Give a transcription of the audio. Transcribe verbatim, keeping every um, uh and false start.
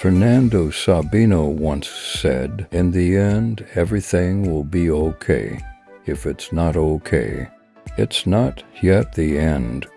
Fernando Sabino once said, "In the end, everything will be okay. If it's not okay, it's not yet the end."